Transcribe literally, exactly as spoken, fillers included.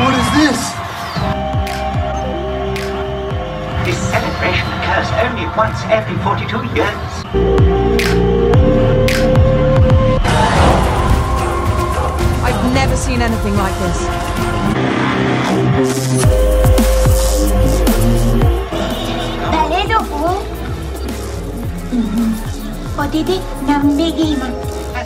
What is this? This celebration occurs only once every forty-two years. I've never seen anything like this. 誰どこ？うん、おでで何べぎま。